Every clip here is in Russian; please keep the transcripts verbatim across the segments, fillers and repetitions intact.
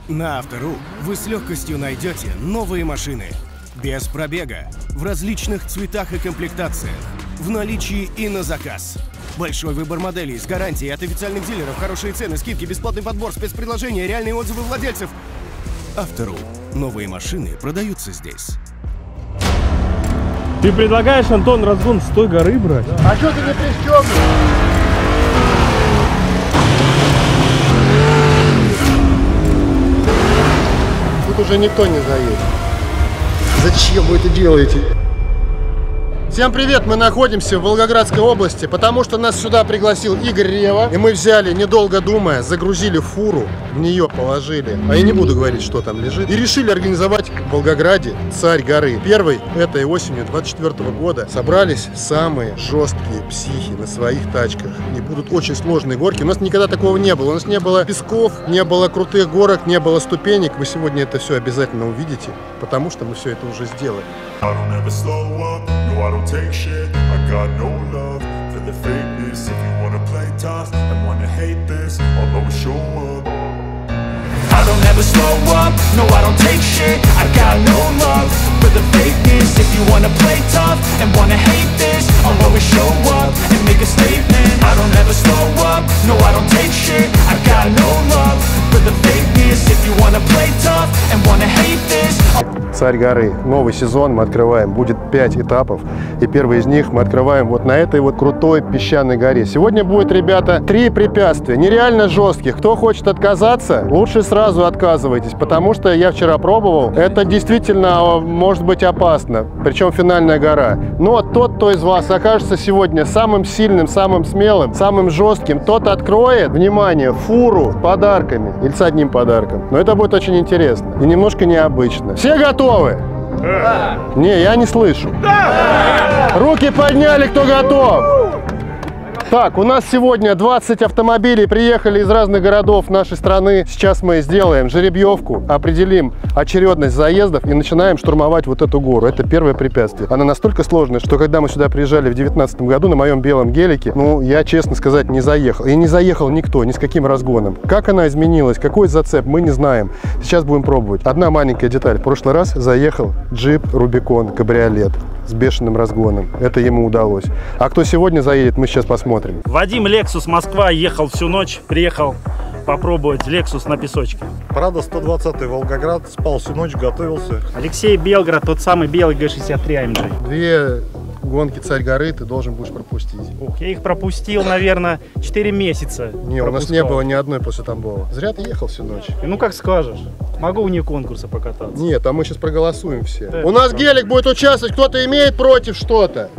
На Автору вы с легкостью найдете новые машины. Без пробега, в различных цветах и комплектациях, в наличии и на заказ. Большой выбор моделей с гарантией от официальных дилеров, хорошие цены, скидки, бесплатный подбор, спецпредложения, реальные отзывы владельцев. Автору. Новые машины продаются здесь. Ты предлагаешь, Антон, разгон с той горы брать? А что ты не пристегнут? Тут уже никто не заедет. Зачем вы это делаете? Всем привет! Мы находимся в Волгоградской области, потому что нас сюда пригласил Игорь Рева. И мы взяли, недолго думая, загрузили фуру, в нее положили, а я не буду говорить, что там лежит, и решили организовать в Волгограде Царь горы. Первый этой осенью двадцать четвёртого года собрались самые жесткие психи на своих тачках. И будут очень сложные горки. У нас никогда такого не было. У нас не было песков, не было крутых горок, не было ступенек. Вы сегодня это все обязательно увидите, потому что мы все это уже сделали. I don't take shit, I got no love for the fakeness. If you wanna play tough and wanna hate this, I'll always show up. I don't ever slow up, no I don't take shit. I got no love for the fakeness. If you wanna play tough and wanna hate this, I'll always show up and make a statement. I don't ever slow up, no I don't take shit. I got no love for the fakeness. If you wanna play tough and wanna hate this. Царь горы. Новый сезон мы открываем. Будет пять этапов. И первый из них мы открываем вот на этой вот крутой песчаной горе. Сегодня будет, ребята, три препятствия. Нереально жестких. Кто хочет отказаться, лучше сразу отказывайтесь. Потому что я вчера пробовал. Это действительно может быть опасно. Причем финальная гора. Но тот, кто из вас окажется сегодня самым сильным, самым смелым, самым жестким, тот откроет, внимание, фуру с подарками. Или с одним подарком. Но это будет очень интересно. И немножко необычно. Все готовы? Да. Не, я не слышу. Да. Руки подняли, кто готов. Так, у нас сегодня двадцать автомобилей приехали из разных городов нашей страны. Сейчас мы сделаем жеребьевку, определим очередность заездов и начинаем штурмовать вот эту гору. Это первое препятствие. Она настолько сложная, что когда мы сюда приезжали в две тысячи девятнадцатом году на моем белом гелике, ну, я, честно сказать, не заехал. И не заехал никто, ни с каким разгоном. Как она изменилась, какой зацеп, мы не знаем. Сейчас будем пробовать. Одна маленькая деталь. В прошлый раз заехал джип Рубикон, кабриолет с бешеным разгоном. Это ему удалось. А кто сегодня заедет, мы сейчас посмотрим. Вадим, Lexus Москва, ехал всю ночь, приехал попробовать Lexus на песочке. Правда, сто двадцатый Волгоград, спал всю ночь, готовился. Алексей, Белгород, тот самый белый Г шестьдесят три эй эм джи. Две гонки Царь горы ты должен будешь пропустить. Ух, я их пропустил, наверное, четыре месяца. Не, у нас не было ни одной после Тамбова. Зря ты ехал всю ночь. Ну, как скажешь. Могу вне конкурса покататься. Нет, а мы сейчас проголосуем все. Да, у нас гелик будет участвовать, кто-то имеет против что-то?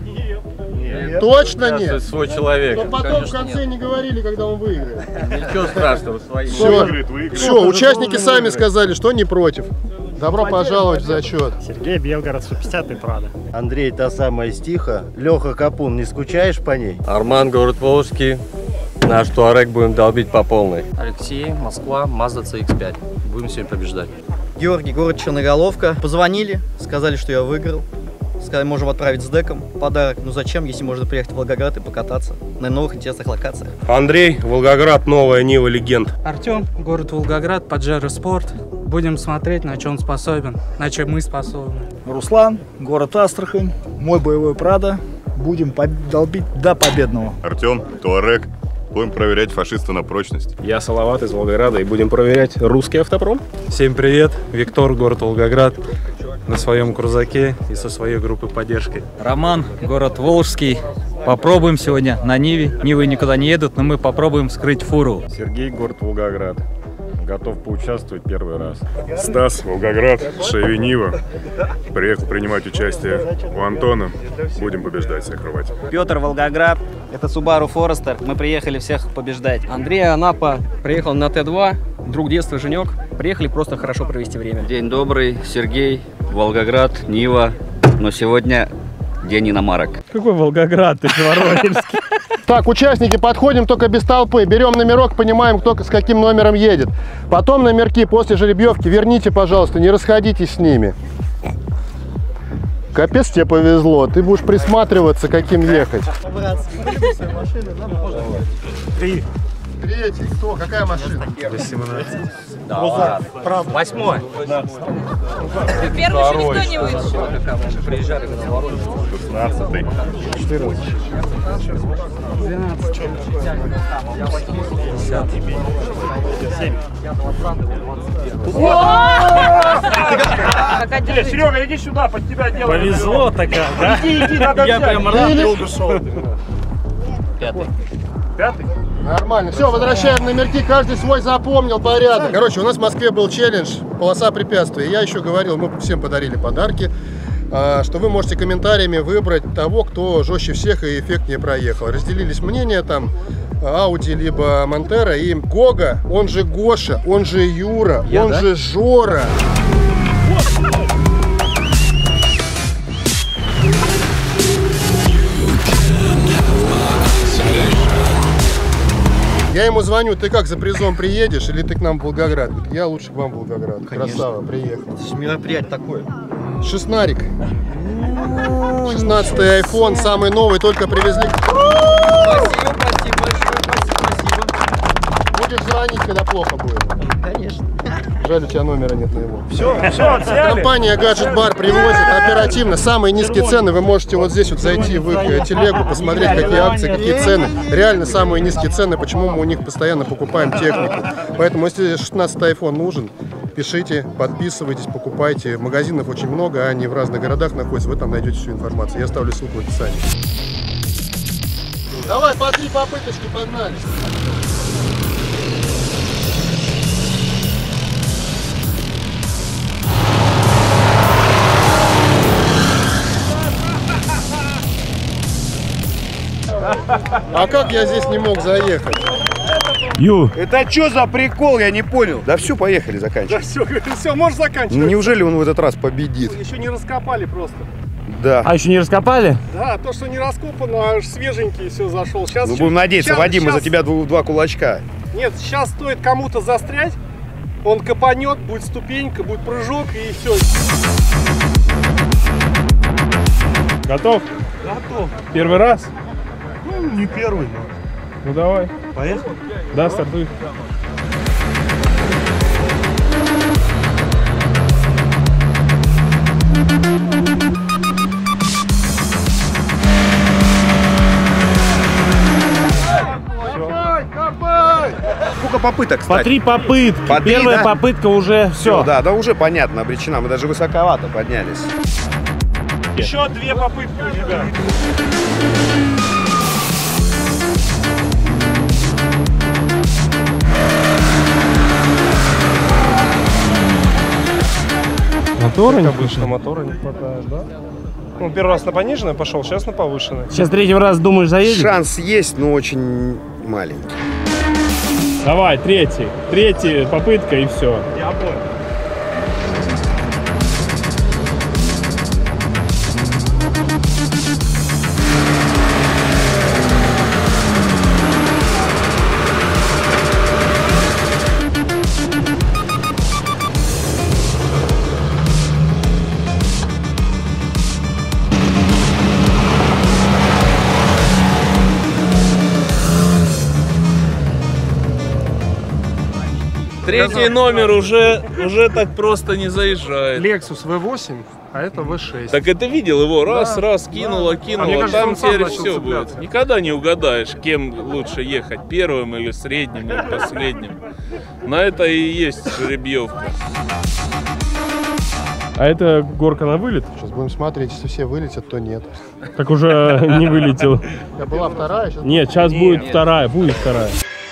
Нет. Точно нет? Свой человек. Но потом конечно, в конце нет. Не говорили, когда он выиграет. Ничего страшного, свои. Все, выиграет, выиграет. Все, участники сами выиграет. Сказали, что не против. Добро пожаловать в зачет. Сергей, Белгород, сто пятьдесят и Прада. Андрей, та самая стиха. Леха Капун, не скучаешь по ней? Арман, город Волжский. Наш Туарек будем долбить по полной. Алексей, Москва, Mazda си икс пять. Будем сегодня побеждать. Георгий, город Черноголовка. Позвонили, сказали, что я выиграл. Сказали, можем отправить с деком подарок. Ну зачем, если можно приехать в Волгоград и покататься на новых интересных локациях. Андрей, Волгоград, новая Нива Легенд. Артем, город Волгоград, Паджеро Спорт. Будем смотреть, на чем он способен, на чем мы способны. Руслан, город Астрахань, мой боевой Прада. Будем долбить до победного. Артем, Туарек. Будем проверять фашиста на прочность. Я Салават из Волгограда и будем проверять русский автопром. Всем привет, Виктор, город Волгоград, на своем крузаке и со своей группой поддержки. Роман, город Волжский. Попробуем сегодня на Ниве. Нивы никуда не едут, но мы попробуем скрыть фуру. Сергей, город Волгоград. Готов поучаствовать первый раз. Стас, Волгоград, Шеви Нива. Приехал принимать участие у Антона. Будем побеждать, всех рвать. Петр, Волгоград. Это Subaru Forester. Мы приехали всех побеждать. Андрей, Анапа. Приехал на Т два. Друг детства, Женек. Приехали просто хорошо провести время. День добрый. Сергей, Волгоград, Нива. Но сегодня день иномарок. Какой Волгоград? Ты же Воронежский. Так, участники, подходим только без толпы. Берем номерок, понимаем, кто с каким номером едет. Потом номерки после жеребьевки верните, пожалуйста, не расходитесь с ними. Капец, тебе повезло. Ты будешь присматриваться, каким ехать. Три, Третий. Кто? Какая машина? восемнадцать. Да, правда. Восьмой. Первый еще никто не вышел. Приезжали на ворот. шестнадцатый. четырнадцать. двенадцать. Серега, иди сюда, под тебя делаем. Повезло такая, да? Иди, иди, надо Я прям рад, долго шел. Пятый. Пятый? Нормально. Все, возвращаем номерки, каждый свой запомнил порядок. Короче, у нас в Москве был челлендж «Полоса препятствий». Я еще говорил, мы всем подарили подарки, что вы можете комментариями выбрать того, кто жестче всех и эффектнее проехал. Разделились мнения там, Ауди либо Монтера, и Гога, он же Гоша, он же Юра, Я, он да? же Жора. Я ему звоню, ты как, за призом приедешь или ты к нам в Волгоград? Говорит, я лучше к вам в Волгоград. Конечно. Красава, приехал. Это же мероприятие такое. Шестнарик. шестнадцатый айфон, самый новый, только привезли. Спасибо, спасибо большое, спасибо, спасибо. Будешь звонить, когда плохо будет. Конечно. Жаль, у тебя номера нет на его. Все, все, взяли. Компания Gadget Bar привозит оперативно. Самые низкие цены. Вы можете вот здесь вот зайти в их телегу, посмотреть, какие акции, какие цены. Реально самые низкие цены, почему мы у них постоянно покупаем технику. Поэтому, если шестнадцатый айфон нужен, пишите, подписывайтесь, покупайте. Магазинов очень много, они в разных городах находятся. Вы там найдете всю информацию. Я оставлю ссылку в описании. Давай, по три попыточки, погнали. А как я здесь не мог заехать? Ю. Это что за прикол, я не понял. Да все, поехали, заканчивать. Да все, все, можешь заканчивать. Неужели он в этот раз победит? Еще не раскопали просто. Да. А еще не раскопали? Да, то, что не раскопано, аж свеженький все зашел. Сейчас Ну, будем надеяться, сейчас, Вадим, мы сейчас... за тебя два, два кулачка. Нет, сейчас стоит кому-то застрять, он копанет, будет ступенька, будет прыжок и все. Готов? Готов. Первый раз? Ну, не первый, но... Ну давай. Поехали? Да, стартуй. Сколько попыток, кстати? По три попытки. По три, Первая да? попытка уже все. Да, да, уже понятно, обречена. Мы даже высоковато поднялись. Еще две попытки у тебя. Мотора не обычно мотора не хватает, да? Ну, первый раз на пониженное пошел, сейчас на повышенное. Сейчас третий раз думаешь заедешь? Шанс есть, но очень маленький. Давай, третий. Третья попытка и все. Я понял. Третий номер уже, уже так просто не заезжает. Lexus ви восемь, а это ви шесть. Так это видел его, раз, Да, раз, кинуло, да. кинуло, А мне кажется, там он сам теперь начал все цепляться. будет. Никогда не угадаешь, кем лучше ехать, первым или средним, или последним. На это и есть жеребьевка. А это горка на вылет? Сейчас будем смотреть, если все вылетят, то нет. Так уже не вылетел. Я была вторая, сейчас... Нет, сейчас будет вторая, будет вторая.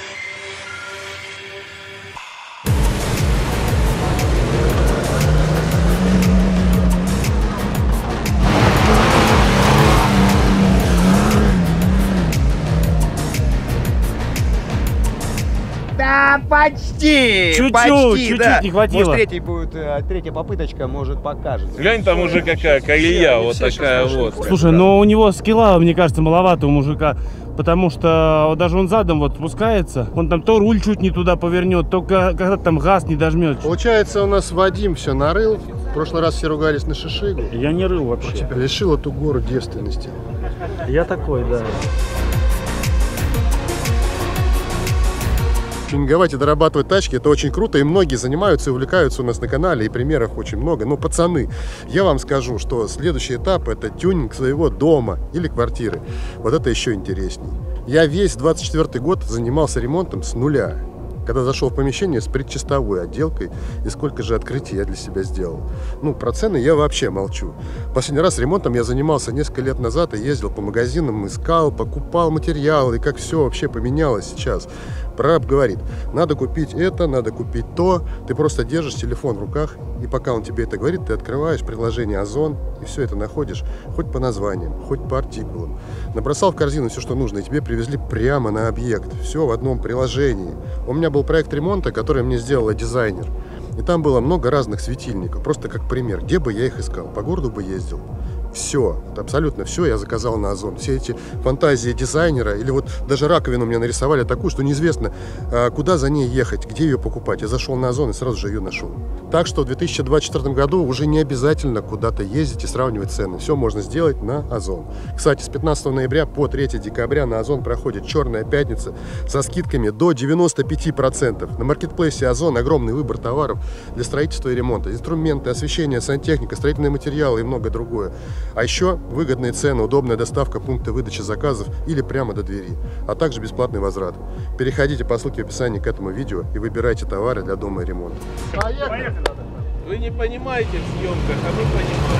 Да, почти! Чуть-чуть, почти, чуть-чуть да. не хватило. Может, третий будет, э, третья попыточка, может, покажет. Глянь, там уже какая колея, вот такая вот. Слушай, но у него скилла, мне кажется, маловато у мужика. Потому что вот даже он задом вот спускается, он там то руль чуть не туда повернет, то когда там газ не дожмет. Получается, у нас Вадим все нарыл. В прошлый раз все ругались на шишигу. Я не рыл вообще. Лишил эту гору девственности. Я такой, да. тюнинговать и дорабатывать тачки, это очень круто, и многие занимаются и увлекаются у нас на канале, и примеров очень много. Но, пацаны, я вам скажу, что следующий этап — это тюнинг своего дома или квартиры. Вот это еще интересней. Я весь двадцать четвёртый год занимался ремонтом с нуля. Когда зашел в помещение с предчистовой отделкой, и сколько же открытий я для себя сделал. Ну, про цены я вообще молчу. Последний раз ремонтом я занимался несколько лет назад и ездил по магазинам, искал, покупал материалы, и как все вообще поменялось сейчас. Прораб говорит, надо купить это, надо купить то. Ты просто держишь телефон в руках, и пока он тебе это говорит, ты открываешь приложение Озон, и все это находишь, хоть по названиям, хоть по артикулам. Набросал в корзину все, что нужно, и тебе привезли прямо на объект. Все в одном приложении. У меня был проект ремонта, который мне сделала дизайнер. И там было много разных светильников. Просто как пример, где бы я их искал? По городу бы ездил. Все, абсолютно все я заказал на Озон. Все эти фантазии дизайнера, или вот даже раковину мне нарисовали такую, что неизвестно, куда за ней ехать, где ее покупать. Я зашел на Озон и сразу же ее нашел. Так что в две тысячи двадцать четвёртом году уже не обязательно куда-то ездить и сравнивать цены. Все можно сделать на Озон. Кстати, с пятнадцатого ноября по третьего декабря на Озон проходит Черная пятница со скидками до девяноста пяти процентов. На маркетплейсе Озон огромный выбор товаров для строительства и ремонта. Инструменты, освещение, сантехника, строительные материалы и многое другое. А еще выгодные цены, удобная доставка пункта выдачи заказов или прямо до двери, а также бесплатный возврат. Переходите по ссылке в описании к этому видео и выбирайте товары для дома и ремонта. Поехали! Вы не понимаете в съемках, а мы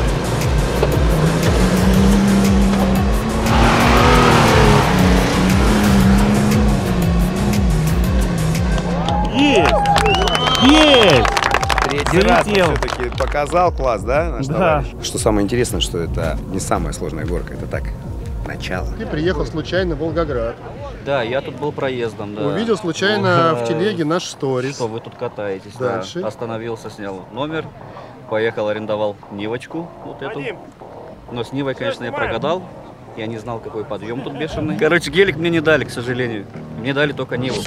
понимаем. Есть! Есть! Третий раз все-таки показал класс, да, наш да. товарищ? Что самое интересное, что это не самая сложная горка, это так, начало. Ты приехал случайно в Волгоград. Да, я тут был проездом, да. Увидел случайно Ну, в телеге наш сторис. Что вы тут катаетесь, Дальше. да. Остановился, снял номер, поехал, арендовал Нивочку, вот эту. Но с Нивой, конечно, я прогадал. Я не знал, какой подъем тут бешеный. Короче, гелик мне не дали, к сожалению. Мне дали только Ниву.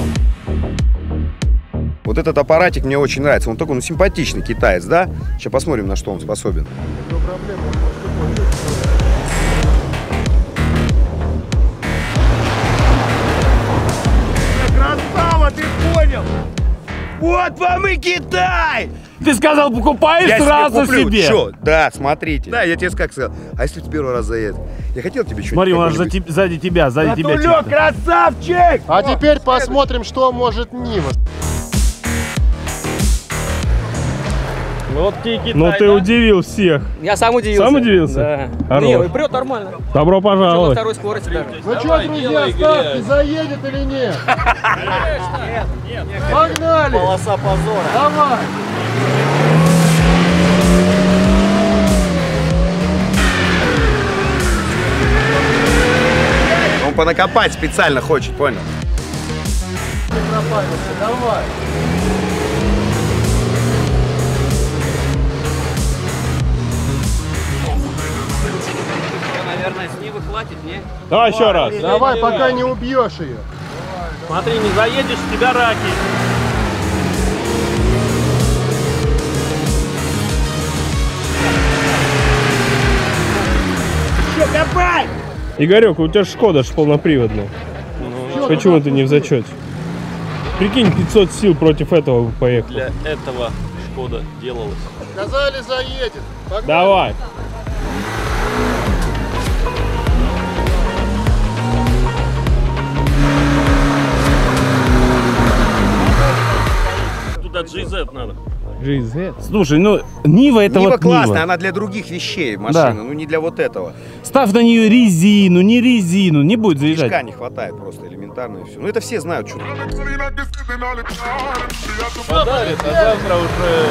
Вот этот аппаратик мне очень нравится. Он такой, ну, симпатичный китаец, да? Сейчас посмотрим, на что он способен. Красава, ты понял? Вот вам и Китай! Ты сказал, покупай я сразу себе. Куплю. себе. Чё? Да, смотрите. Да, я тебе как сказал. А если ты первый раз заедет? Я хотел тебе что-нибудь. Смотри, у нас за, сзади тебя, сзади тебя. Тулёк, красавчик! А теперь посмотрим, что может Нива. Вот Китай, ну ты да? Удивил всех. Я сам удивился. Сам удивился? Да. Не, прет нормально. Добро пожаловать. Второй скорости, да. Ну что, друзья, ставки, заедет или нет? Нет, нет. Погнали! Полоса позора. Давай! Он понакопать специально хочет, понял? Давай! Наверное, с Нивы хватит, не? Давай еще раз. Давай, пока не убьешь ее. Смотри, не заедешь, с тебя раки. Что, давай! Игорек, у тебя же Шкода ж полноприводная. Ну, почему ты не в зачете? Прикинь, пятьсот сил против этого поехал. Для этого Шкода делалось. Сказали, заедет. Погнали. Давай. Туда джи зет надо. джи зет? Слушай, ну Нива это Нива вот классная, Нива. она для других вещей машина, да. Ну не для вот этого. Ставь на нее резину, не резину, не будет заезжать. Движка не хватает просто элементарно и все. Ну это все знают, что. Подарит, а завтра уже...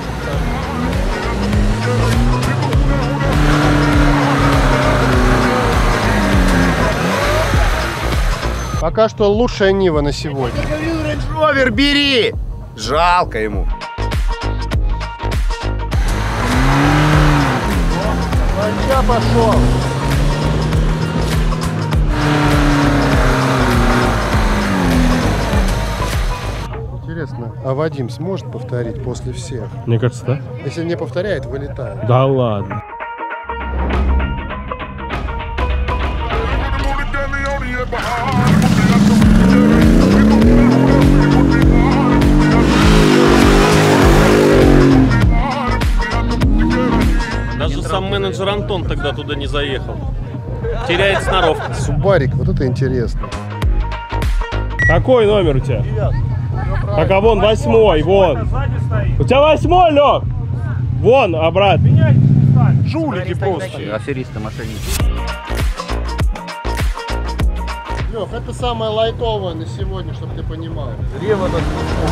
Пока что лучшая Нива на сегодня. Рейндж Ровер бери! Жалко ему. Мальча пошел. Интересно, а Вадим сможет повторить после всех? Мне кажется, да. Если не повторяет, вылетает. Да ладно. менеджер Антон тогда туда не заехал. Теряет сноровку. Субарик, вот это интересно. Какой номер у тебя? Так, а вон восьмой, вон. У тебя восьмой, Лёг! Вон, обратно. Жулики просто. Аферисты, мошенники. Лёх, это самое лайтовое на сегодня, чтобы ты понимал. Рева на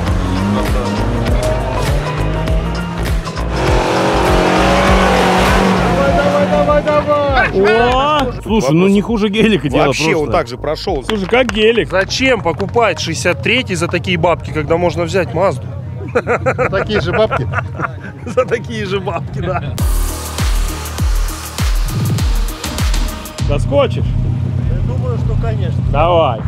Давай, давай, давай! О! Слушай, ну не хуже гелика дело Вообще просто. он так же прошел. Слушай, как гелик. Зачем покупать шестьдесят третий за такие бабки, когда можно взять Мазду? За такие же бабки? За такие же бабки, да. Доскочишь? Я думаю, что, конечно. Давай.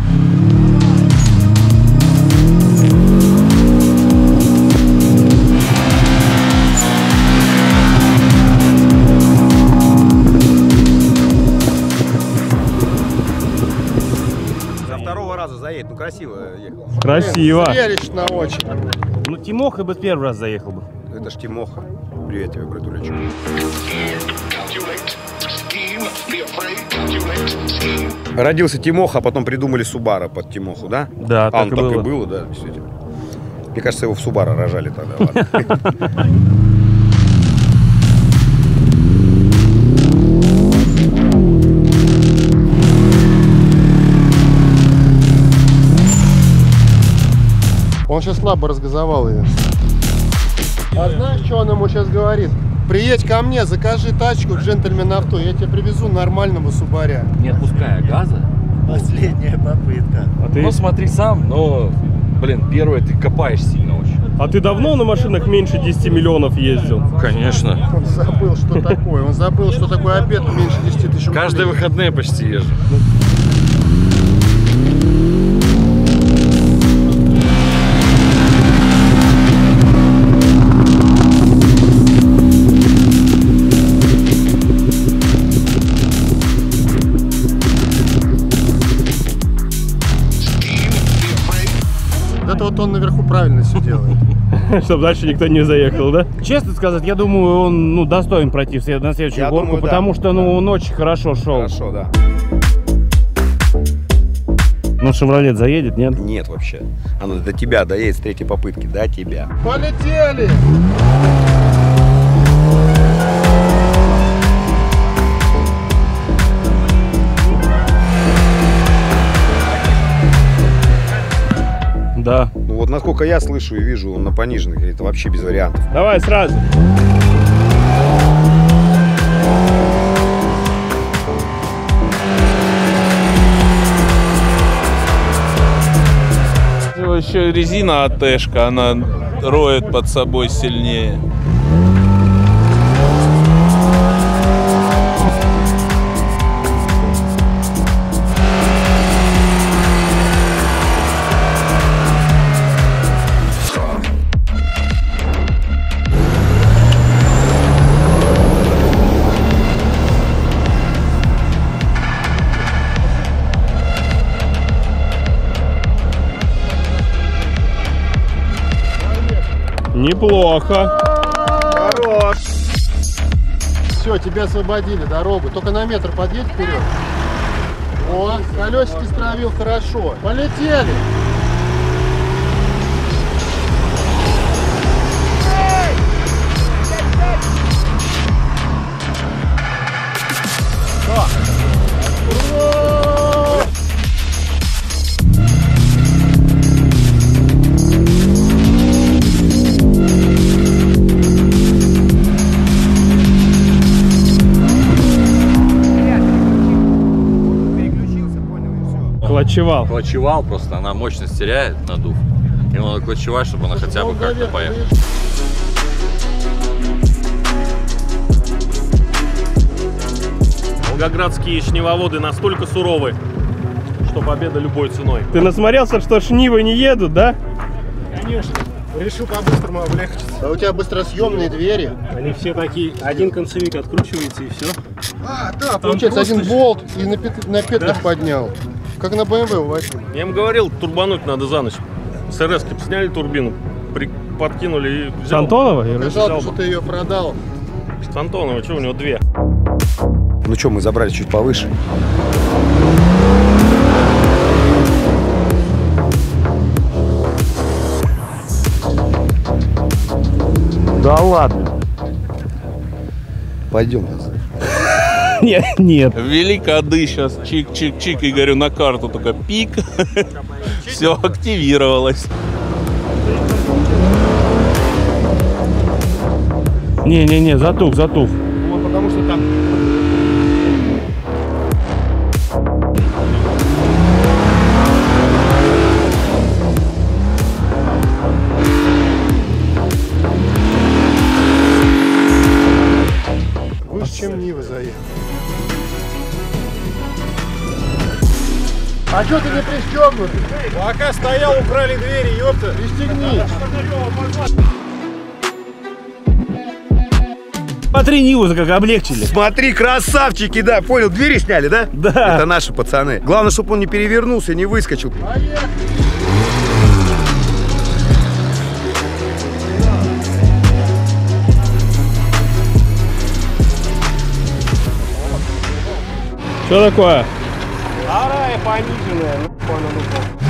Со второго раза заедет, ну красиво ехал. Красиво. Зрелищно очень. Ну Тимоха бы первый раз заехал бы. Это ж Тимоха. Привет тебе, братулечек. Родился Тимоха, а потом придумали Субара под Тимоху, да? Да, а так он и так было. и было, да, действительно. Мне кажется, его в Субара рожали тогда. Ладно. Он сейчас слабо разгазовал ее. А знаешь, что он ему сейчас говорит? Приедь ко мне, закажи тачку в Джентльмен Авто, я тебе привезу нормального субаря. Не отпуская газа. Последняя попытка. А ты... Ну смотри сам, но, блин, первое ты копаешь сильно очень. А ты давно на машинах меньше десяти миллионов ездил? Конечно. Он забыл, что такое. Он забыл, что такое обед меньше десяти тысяч рублей. Каждые выходные почти езжу. Это вот он наверху правильно все делает. Чтобы дальше никто не заехал, да? Честно сказать, я думаю, он ну, достоин пройти в след- на следующую Я гонку, думаю, да. потому что ну, он очень хорошо шел. Хорошо, да. Ну, Шевролет заедет, нет? Нет вообще. Она до тебя доедет с третьей попытки, до тебя. Полетели! Да. Ну вот насколько я слышу и вижу, он на пониженных, это вообще без вариантов. Давай сразу. Еще резина АТшка, она роет под собой сильнее. Неплохо. Хорош. Все, тебя освободили дорогу. Только на метр подъедь вперед. О, колесики стравил хорошо. Полетели. Клочевал. Клочевал просто, она мощность теряет, надув. И надо клочевать, чтобы она хотя бы как-то поехала. Волгоградские шнивоводы настолько суровы, что победа любой ценой. Ты насмотрелся, что шнивы не едут, да? Конечно. Решил по-быстрому облегчить. А у тебя быстросъемные двери. Они все такие, один концевик откручивается и все. А, да, получается, один болт и на, пет... на петлях да. поднял. Как на бэ эм вэ у Вадима. Я им говорил, турбануть надо за ночь. С эр эс-ки сняли турбину, при... подкинули и взял. С Антонова? Я жалко, что ты ее продал. С Антонова, что у него две. Ну что, мы забрали чуть повыше. Да ладно. Пойдем. Нет, нет. Ввели коды сейчас, чик-чик-чик, и говорю, на карту только пик. Все активировалось. Не-не-не, затух, затух. Вот потому что там... Выше, чем Нива заехал. А что ты не пристегнутый? Пока стоял, украли двери, ёпта. Пристегни. Смотри, Ниву как облегчили. Смотри, красавчики, да, понял, двери сняли, да? Да. Это наши пацаны. Главное, чтобы он не перевернулся, не выскочил. Что такое? Вторая пониженная. Ну, понял, ну,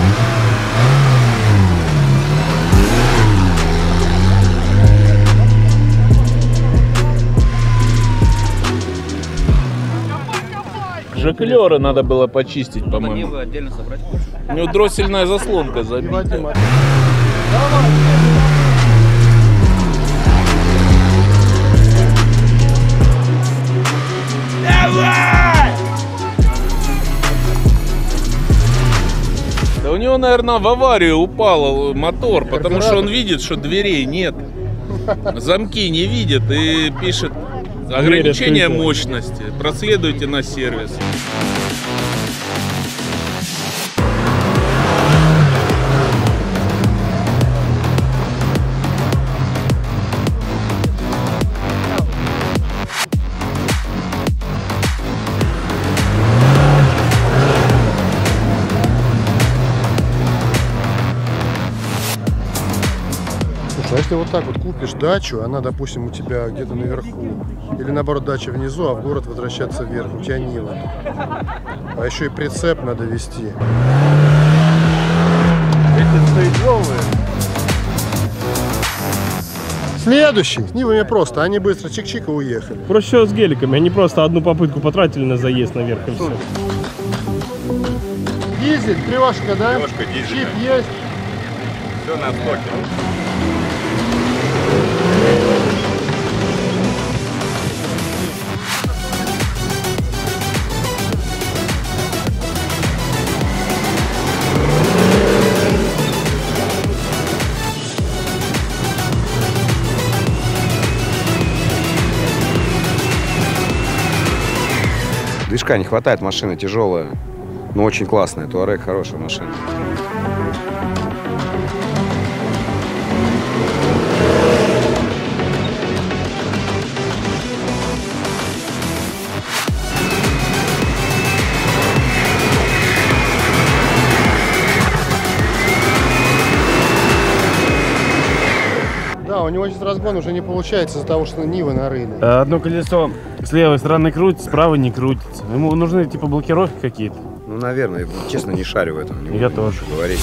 Жаклеры надо было почистить, по-моему. Отдельно собрать. У него дроссельная заслонка забита. Давай! Да у него, наверное, в аварию упал мотор, потому что он видит, что дверей нет. Замки не видит и пишет ограничение мощности. Проследуйте на сервис. А если вот так вот купишь дачу, она, допустим, у тебя где-то наверху, или наоборот дача внизу, а в город возвращаться вверх, у тебя Нива. А еще и прицеп надо вести. Эти стоит новые. Следующий. С Нивами просто, они быстро чик-чик и уехали. Проще всего с геликами, они просто одну попытку потратили на заезд наверх и все. Дизель, трешка, да? Трешка, дизель. Чип есть. Все на стоке. Движка не хватает, машина тяжелая, но очень классная. Туарек хорошая машина. Да, у него сейчас разгон уже не получается из-за того, что Нива на рынке. Одно колесо с левой стороны крутится, справа не крутится. Ему нужны типа блокировки какие-то. Ну, наверное, я, честно, не шарю в этом. Не Я буду тоже. говорить.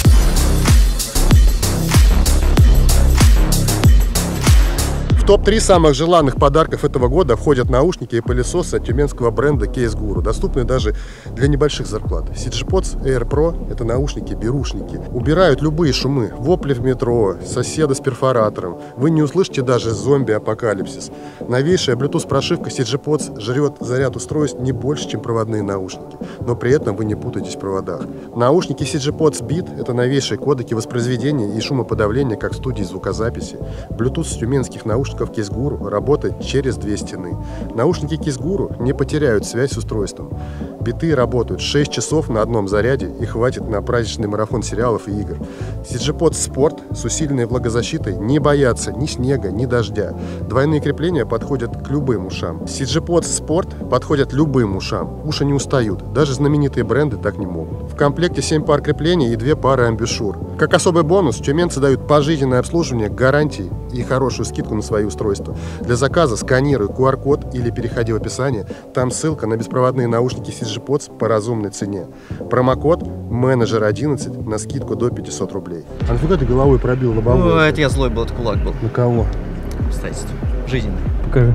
В топ три самых желанных подарков этого года входят наушники и пылесосы от тюменского бренда Case Guru, доступные даже для небольших зарплат. си джи Pods Air Pro – это наушники-берушники. Убирают любые шумы, вопли в метро, соседа с перфоратором. Вы не услышите даже зомби-апокалипсис. Новейшая Bluetooth-прошивка си джи Pods жрет заряд устройств не больше, чем проводные наушники. Но при этом вы не путаетесь в проводах. Наушники си джи Pods Beat – это новейшие кодеки воспроизведения и шумоподавления, как в студии звукозаписи. Bluetooth с тюменских наушников Case Guru работает через две стены. Наушники Case Guru не потеряют связь с устройством. Биты работают шесть часов на одном заряде и хватит на праздничный марафон сериалов и игр. си джи Pods Sport с усиленной влагозащитой не боятся ни снега, ни дождя. Двойные крепления подходят к любым ушам. си джи Pods Sport подходят любым ушам. Уши не устают. Даже знаменитые бренды так не могут. В комплекте семь пар креплений и две пары амбушюр. Как особый бонус, тюменцы дают пожизненное обслуживание, гарантии и хорошую скидку на свои устройства. Для заказа сканируй ку ар код или переходи в описание. Там ссылка на беспроводные наушники си джи подс по разумной цене. Промокод менеджер одиннадцать на скидку до пятисот рублей. А нафига ты головой пробил лобовую? Ну, это я злой был, это кулак был. На кого? Обстоятельства. Жизненные. Покажи.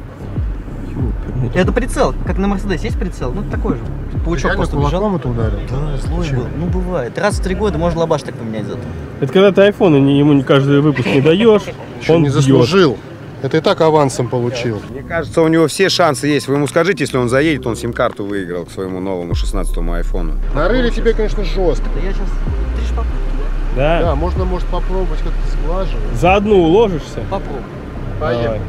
Это прицел, как на Мерседесе есть прицел, ну такой же. Паучок просто бежал. Это ударил? Да, злой был. Ну бывает. Раз в три года можно лобаш так поменять за это. Это когда ты айфон ему не каждый выпуск не даешь, он не заслужил. Это и так авансом получил. Мне кажется, у него все шансы есть. Вы ему скажите, если он заедет, он сим-карту выиграл к своему новому шестнадцатому айфону. Нарыли тебе, конечно, жестко. Да я сейчас три шпака. Да? Да, можно, может, попробовать как-то сглаживать. За одну уложишься? Попробуй. Поехали.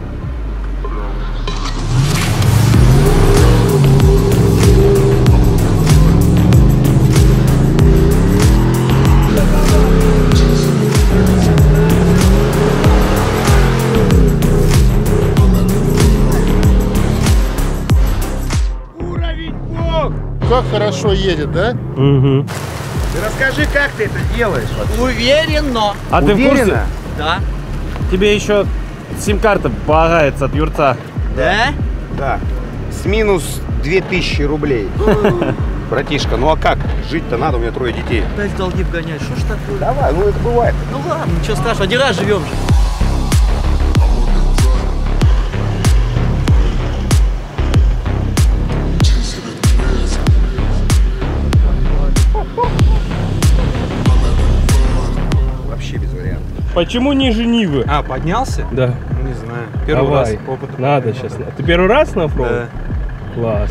Как хорошо едет, да? Угу. Ты расскажи, как ты это делаешь? Уверенно. А ты в курсе? Да. Тебе еще сим-карта полагается от юрца. Да? Да. С минус две тысячи рублей. Братишка, ну а как? Жить-то надо, у меня трое детей. Опять долги вгонять, что ж такое? Давай, ну это бывает. Ну ладно, ничего страшного, один раз живем же. Вообще без вариантов. Почему ниже Нивы? А, поднялся? Да. Ну, не знаю. Первый Давай. раз опыт. Надо сейчас. Ты первый раз на оффроуд? Да. Класс.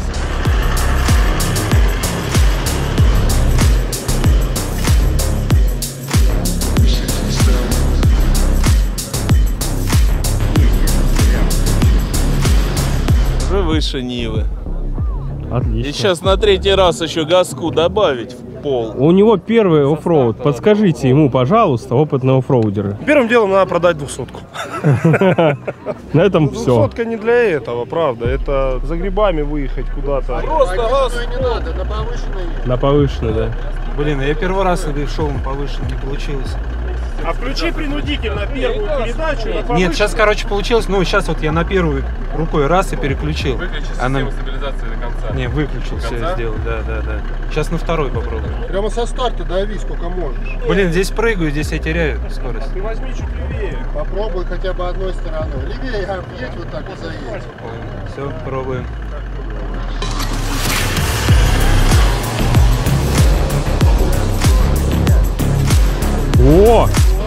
Уже выше Нивы. Отлично. И сейчас на третий раз еще газку добавить в пол. У него первый оффроуд. Подскажите ему, пожалуйста, опытного оффроудера. Первым делом надо продать двухсотку. На этом все. Двухсотка не для этого, правда. Это за грибами выехать куда-то. Просто газ. Не надо, на повышенной. На повышенной, да. Блин, я первый раз шел на повышенной, не получилось. А включи принудительно первую передачу. Нет, сейчас, короче, получилось. Ну, сейчас вот я на первую рукой раз и переключил. Выключи Она... систему стабилизации до конца. Не, выключил, До все конца? сделал, да, да, да. Сейчас на второй попробую. Прямо со старта дави, сколько можешь. Блин, здесь прыгаю, здесь я теряю скорость. Ты возьми чуть левее. Попробуй хотя бы одной стороной. Левее объедь, вот так вот заедь. Все, пробуем. О!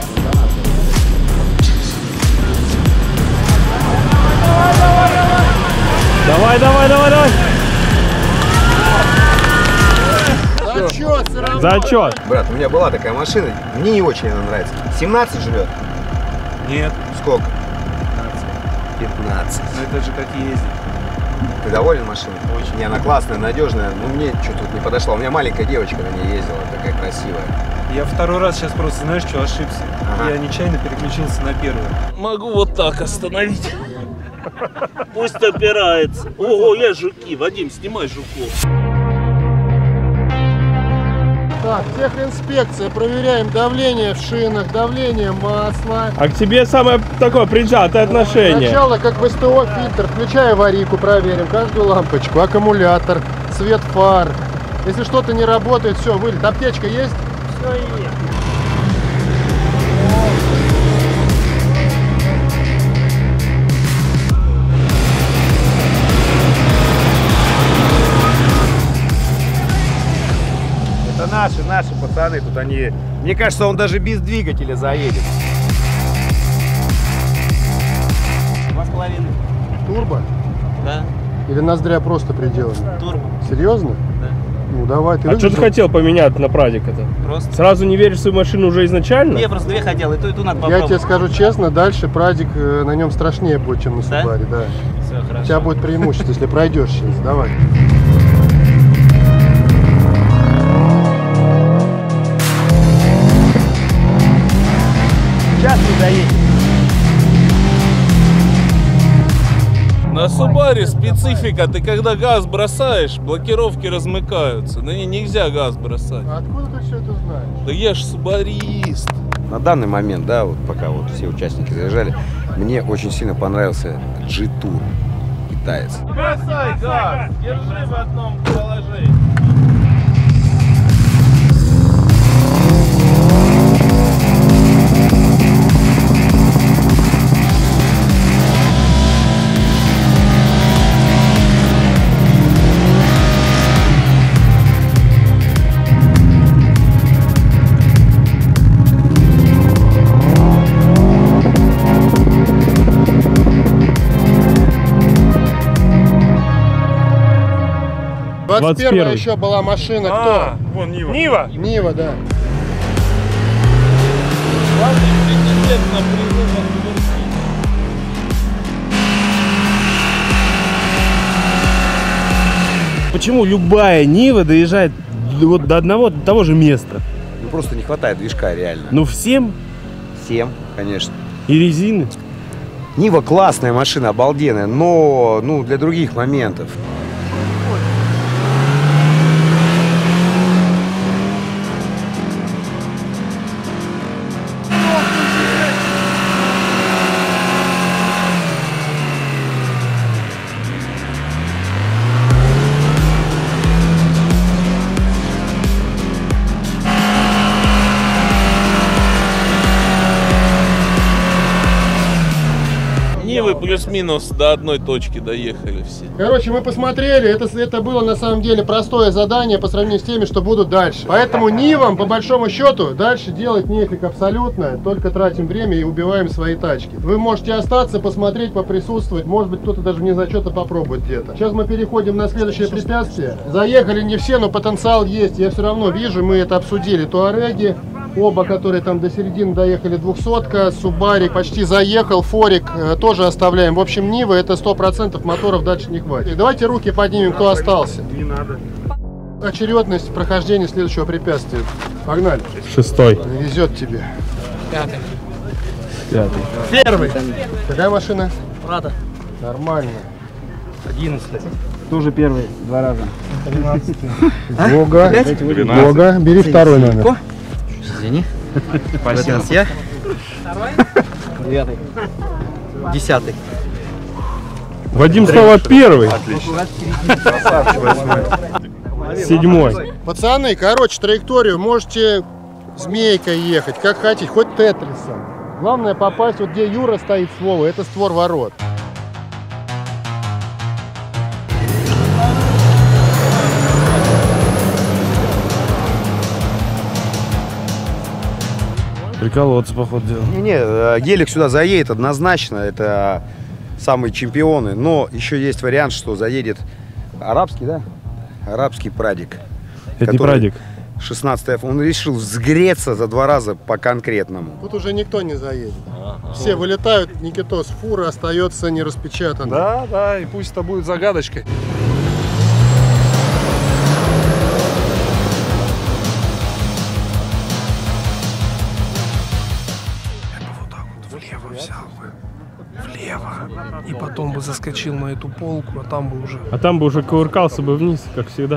Давай, давай, давай, давай! Зачет, все равно. Зачет! Брат, у меня была такая машина, мне не очень она нравится. семнадцать жрет? Нет. Сколько? пятнадцать. Ну это же как ездить. Ты доволен машиной? Очень. Не, она классная, надежная, но мне что-то тут не подошла. У меня маленькая девочка на ней ездила, такая красивая. Я второй раз сейчас просто, знаешь, что, ошибся. Ага. Я нечаянно переключился на первую. Могу вот так остановить. Пусть опирается. Ого, я жуки. Вадим, снимай жуков. Так, техинспекция. Проверяем давление в шинах, давление масла. А к тебе самое такое прижатое отношение. Сначала, как в СТО, фильтр. Включай аварийку, проверим каждую лампочку, аккумулятор, цвет фар. Если что-то не работает, все, вылет. Аптечка есть? Все есть. Это наши, наши пацаны, тут они... Мне кажется, он даже без двигателя заедет. Два с половиной. Турбо? Да. Или ноздря просто приделаны? Турбо. Серьезно? Да. Ну давай, ты А что ты хотел поменять на прадик это? Просто. Сразу не веришь в свою машину уже изначально? Я просто две хотел, и ту, и ту надо Я попробовать. тебе скажу честно, дальше прадик э, на нем страшнее будет, чем на Да? Субаре, да. Все, хорошо. У тебя будет преимущество, если пройдешь сейчас. Давай. Сейчас не заедет. На Субаре специфика, ты когда газ бросаешь, блокировки размыкаются. На ней нельзя газ бросать. А откуда ты все это знаешь? Да я ж субарист. На данный момент, да, вот пока вот все участники заезжали, мне очень сильно понравился G-Tour китаец. Бросай газ, держи в одном положении. двадцать первая еще была машина. А, кто? вон Нива. Нива? Нива, да. Почему любая Нива доезжает вот до одного до того же места? Ну просто не хватает движка реально. Ну всем? Всем, конечно. И резины? Нива классная машина, обалденная, но ну для других моментов. Нивы плюс-минус до одной точки доехали все. Короче, мы посмотрели, это, это было на самом деле простое задание по сравнению с теми, что будут дальше. Поэтому Нивам, по большому счету, дальше делать нефиг абсолютно, только тратим время и убиваем свои тачки. Вы можете остаться, посмотреть, поприсутствовать, может быть кто-то даже вне зачета попробует где-то. Сейчас мы переходим на следующее препятствие. Заехали не все, но потенциал есть, я все равно вижу, мы это обсудили. Туареги, оба, которые там до середины доехали, двухсотка, Субарик почти заехал, Форик э, тоже оставляем. В общем, Нива это сто процентов, моторов дальше не хватит. И давайте руки поднимем, кто остался. Не надо. Очередность прохождения следующего препятствия. Погнали. Шестой. Везет тебе. Пятый. Пятый. Первый. Какая машина? Рада. Нормально. Одиннадцатый. Тоже первый, два раза. Тринадцатый. Бога. Бога. Бери второй номер. Извини. Спасибо. Я. Девятый. Десятый. Вадим снова первый. Седьмой. Пацаны, короче, траекторию можете змейкой ехать, как хотите, хоть тетрисом. Главное попасть вот где Юра стоит с Вовой, это створ ворот. Приколоться, походу, дело. Не-не, Гелик сюда заедет однозначно, это самые чемпионы, но еще есть вариант, что заедет арабский, да? Арабский прадик. Это не прадик. шестнадцатый, он решил взгреться за два раза по конкретному. Тут уже никто не заедет. Все вылетают, Никитос, фура остается нераспечатанной. Да, да, и пусть это будет загадочкой. Влево взял бы, влево, и потом бы заскочил на эту полку, а там бы уже... А там бы уже кувыркался бы вниз, как всегда.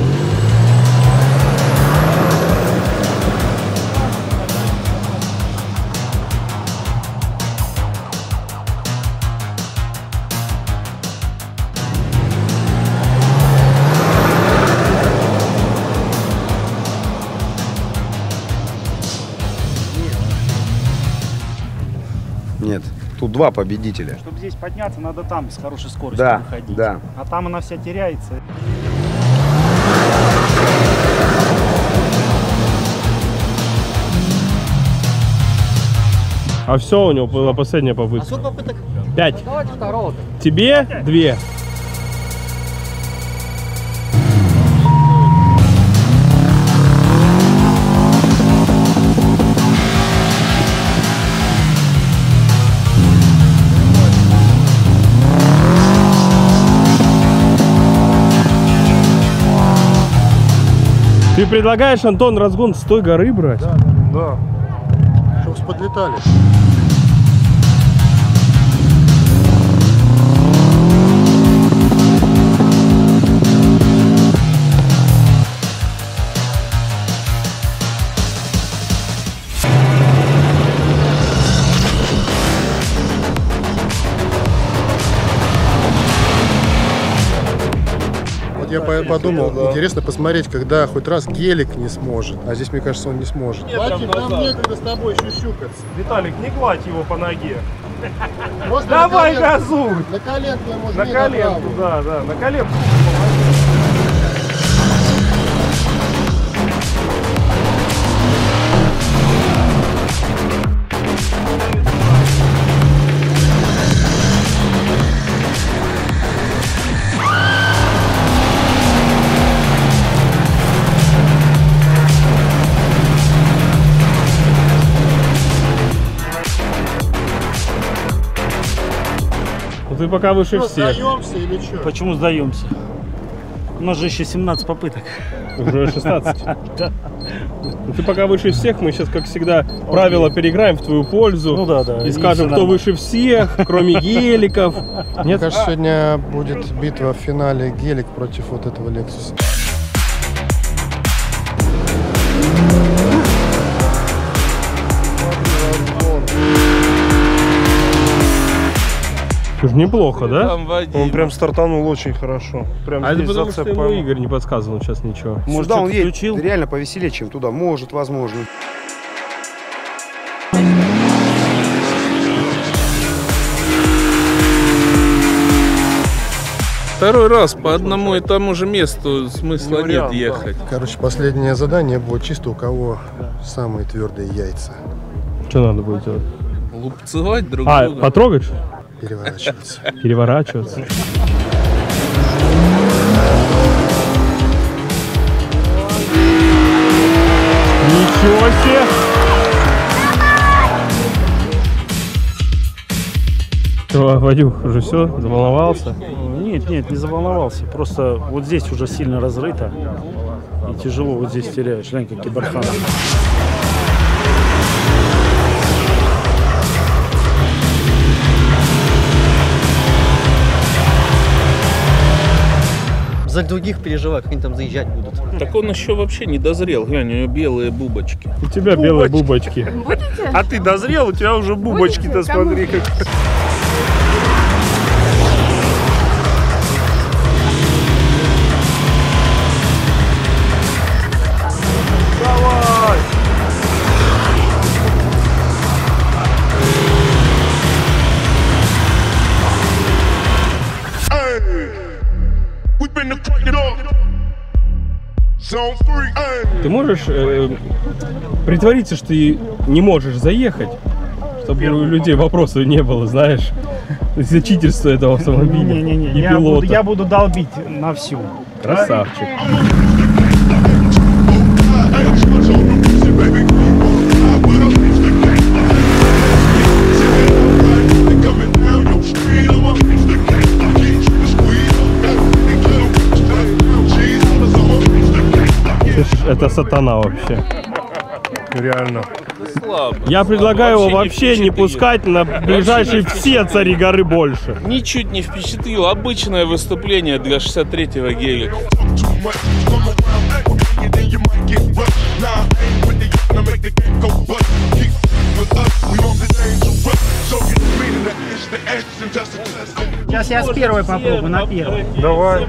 Нет, тут два победителя. Чтобы здесь подняться, надо там с хорошей скоростью Да, выходить. да. А там она вся теряется. А все, у него была последняя попытка. А сколько попыток? Пять. Давайте второго. Тебе две. Ты предлагаешь, Антон, разгон с той горы брать? Да, да. Чтобы сподлетали. я по- подумал, интересно посмотреть, когда хоть раз гелик не сможет. А здесь, мне кажется, он не сможет. Вадим, нам некогда с тобой щущукаться. Виталик, не гладь его по ноге. Просто Давай на коленку. газуй! На коленку я, может, На не коленку, направлю. да, да, на коленку. Ну ты пока выше Что, всех. сдаемся или что? Почему сдаемся? У нас же еще семнадцать попыток. Уже шестнадцать. Да. Ну, ты пока выше всех, мы сейчас, как всегда, правила переиграем в твою пользу. Ну да, да. И И скажем, всё кто нормально. выше всех, кроме геликов. Мне Нет? кажется, сегодня будет битва в финале гелик против вот этого Лексуса. Уж неплохо, да? Там Вадим. Он прям стартанул очень хорошо. Прям а это потому, что ему Игорь не подсказывал сейчас ничего. Может, сюда он едет реально повеселее, чем туда. Может, возможно. Второй раз по одному и тому же месту смысла нет ехать. Короче, последнее задание будет чисто у кого самые твердые яйца. Что надо будет делать? Лупцевать друг А, друга. потрогать? Переворачиваться. Переворачиваться. Ничего себе! Что, Вадюх, уже все, заволновался? Нет, нет, не заволновался. Просто вот здесь уже сильно разрыто. И тяжело вот здесь теряешь. Глянь, как киберхан. За других переживаю, как они там заезжать будут. Так он еще вообще не дозрел. Глянь, у него белые бубочки. У тебя белые бубочки. Будете? А ты дозрел, у тебя уже бубочки-то, Будете? Кому? смотри, как... Давай! Ты можешь э, притвориться, что ты не можешь заехать, чтобы у людей вопросов не было, знаешь, из-за читерства этого автомобиля Не-не-не, и я пилота. буду, я буду долбить на всю. Красавчик. Это сатана вообще. Реально. Я предлагаю его вообще не впечатлил. пускать на ближайшие все цари горы больше. Ничуть не впечатлило. Обычное выступление для шестьдесят третьего гелика. Сейчас я с первой попробую, на первой. Давай.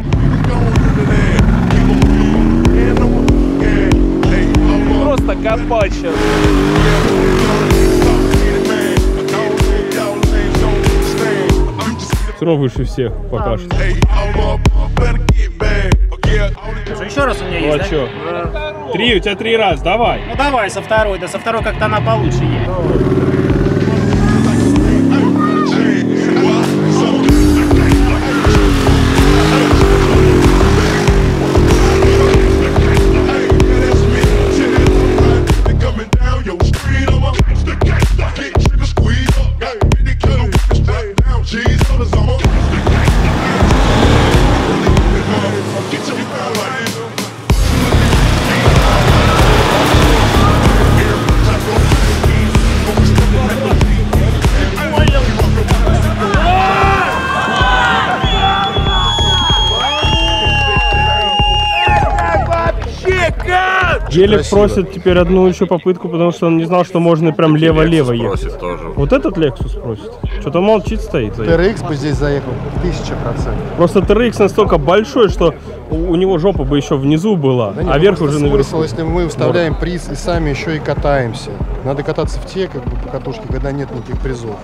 Просто копать сейчас. Все равно выше всех пока что. Что, еще раз у меня Ну есть, а да? что? Три, у тебя три раз, давай. Ну давай со второй, да со второй как-то она получше едет. очень Гелик красиво. просит теперь одну еще попытку, потому что он не знал, что можно прям лево-лево ехать. просит тоже. Вот этот Lexus просит. Что-то молчит, стоит. Т Р Икс бы здесь заехал тысяча процентов. Просто Т Р Икс настолько большой, что у у него жопа бы еще внизу была, Да нет, а верх просто уже наверху. смысл, если мы вставляем приз и сами еще и катаемся. Надо кататься в те, как бы, покатушки, когда нет никаких призов.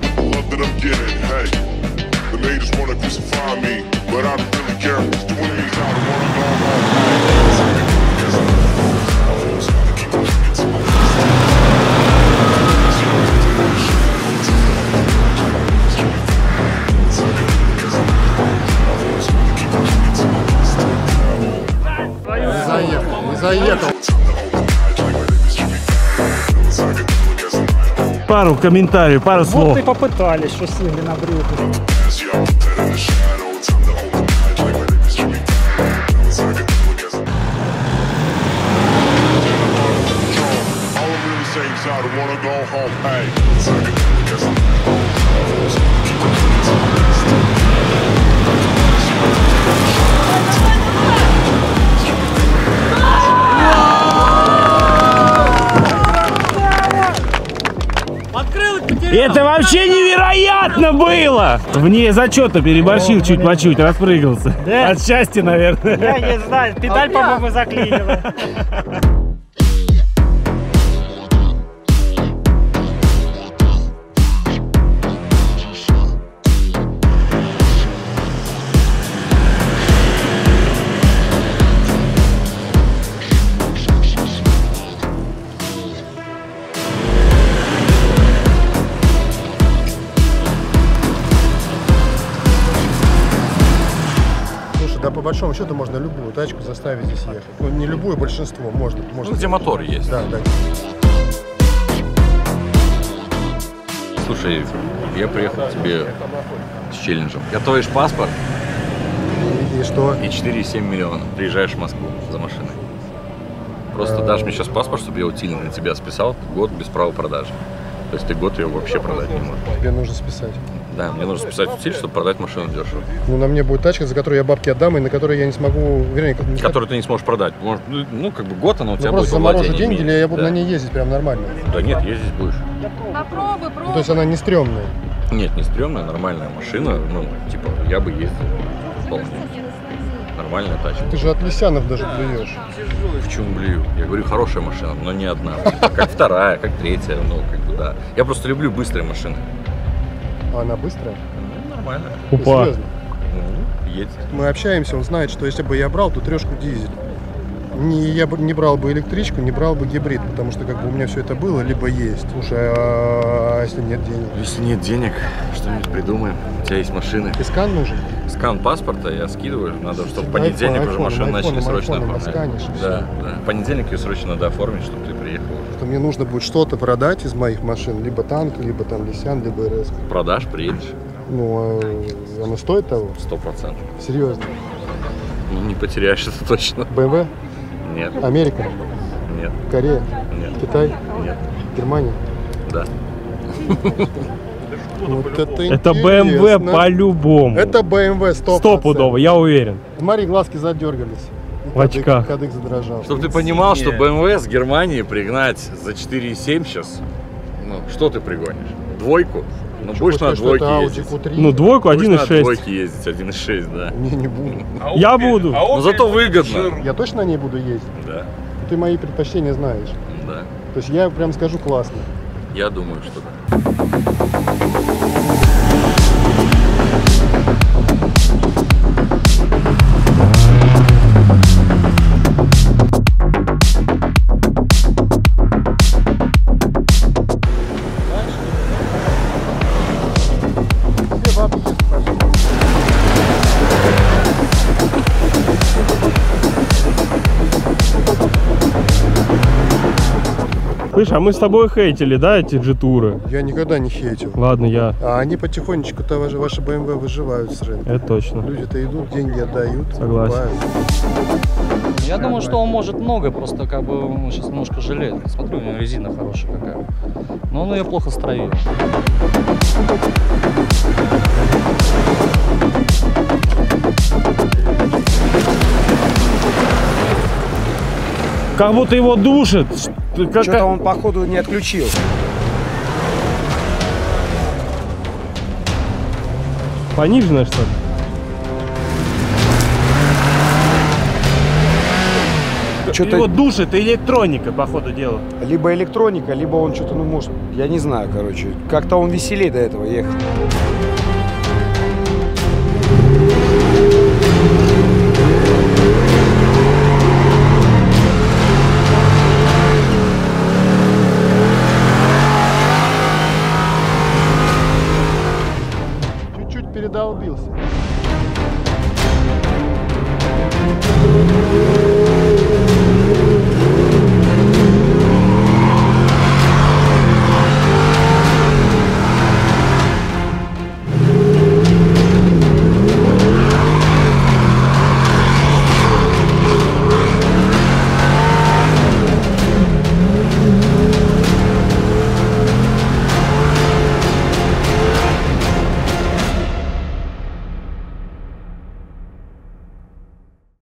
Не заехал, не заехал. Пару комментариев, пару слов. Вот и попытались, что сели на брюхо. Это вообще невероятно было! Вне зачета переборщил чуть по чуть, распрыгался. Да? От счастья, наверное. Я не знаю, педаль, по-моему, заклинила. Да, по большому счету можно любую тачку заставить здесь ехать. Ну, не любую, большинство можно. можно. Ну, где мотор есть. Да, да. Слушай, я приехал к тебе с челленджем. Готовишь паспорт? И, и что? И четыре и семь миллиона. Приезжаешь в Москву за машиной. Просто А. дашь мне сейчас паспорт, чтобы я утильно на тебя списал. Год без права продажи. То есть ты год ее вообще продать не можешь. Тебе нужно списать. Да, мне нужно списать утиль, чтобы продать машину дешево. Ну, на мне будет тачка, за которую я бабки отдам, и на которой я не смогу, вернее, не Которую ты не сможешь продать. Может, ну, ну, как бы год она у ну, тебя будет просто во заморожу владении деньги, иметь. или я буду Да. на ней ездить прям нормально. Да нет, ездить будешь. Попробуй, Ну, пробуй. то есть она не стрёмная. Нет, не стрёмная, нормальная машина. Ну, типа, я бы ездил вполне. Нормальная тачка. Ты же от Лисянов даже блюешь. Почему блюю? Я говорю, хорошая машина, но не одна. Типа, как вторая, как третья, ну, как бы, да. Я просто люблю быстрые машины. А она быстрая? Ну, нормально. Опа. Серьезно? Ну, едет. Мы общаемся, он знает, что если бы я брал, то трешку дизель. Не, я бы не брал бы электричку, не брал бы гибрид, потому что как бы у меня все это было, либо есть. Слушай, а если нет денег? Если нет денег, что-нибудь придумаем. У тебя есть машины. И скан нужен? Скан паспорта я скидываю. Надо, чтобы в Айфон, понедельник уже айфоном, машину начали айфоном, срочно айфоном оформлять. отсканишь, и Да, да. В понедельник ее срочно надо оформить, чтобы ты приехал. Что мне нужно будет что-то продать из моих машин, либо танк, либо там Лисян, либо эр эс. Продашь, приедешь. Ну, а оно стоит того? Сто процентов. Серьезно? Ну, не потеряешь это точно. бэ эм вэ? Нет. Америка? Нет. Корея? Нет. Китай? Нет. Германия? Да. Вот это Это бэ эм вэ интересно. по-любому. Это бэ эм вэ сто процентов. Стопудово, я уверен. Смотри, глазки задергались. И В кадык- очках. Кадык задрожал. Чтобы ты понимал, что бэ эм вэ с Германии пригнать за четыре и семь сейчас, ну, что ты пригонишь? Двойку? Ну, будешь хочешь на сказать, что это двойке Audi ездить. ку три? Ну, двойку Будешь один и на шесть. двойке ездить, один и шесть, да. Не, не буду. Я буду. Но зато выгодно. Я точно на ней буду ездить? Да, Ты мои предпочтения знаешь. да. То есть я прям скажу классно. Я думаю, что да. Все бабки есть, пожалуйста. Слышь, а мы с тобой хейтили, да, эти джи-туры? Я никогда не хейтил. Ладно, я. А они потихонечку-то ваши, ваши бэ эм вэ выживают с рынка. Это точно. Люди-то идут, деньги отдают. Согласен. покупают. Я думаю, что он может много, просто как бы он сейчас немножко жалеет. Смотрю, у него резина хорошая какая. Но он ее плохо строил. Как будто его душит. Как... Что-то он, походу, не отключил. Пониженное, что ли? Что-то... Его душит электроника, по ходу дела. Либо электроника, либо он что-то, ну, может, я не знаю, короче. Как-то он веселее до этого ехал. Чуть-чуть передолбился.